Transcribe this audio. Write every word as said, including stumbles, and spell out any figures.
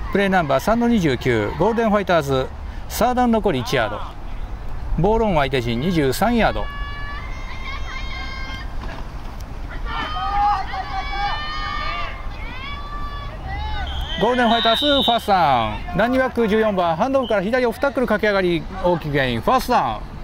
プレーナンバーさんのにじゅうきゅう、ゴールデンファイターズ、サーダウン残りいちヤード、ボールオン相手陣にじゅうさんヤード。ゴールデンファイターズファーストダウン、ランニングバックじゅうよんばん、ハンドオフから左をにタックル駆け上がり大きくゲイン、ファーストダウン。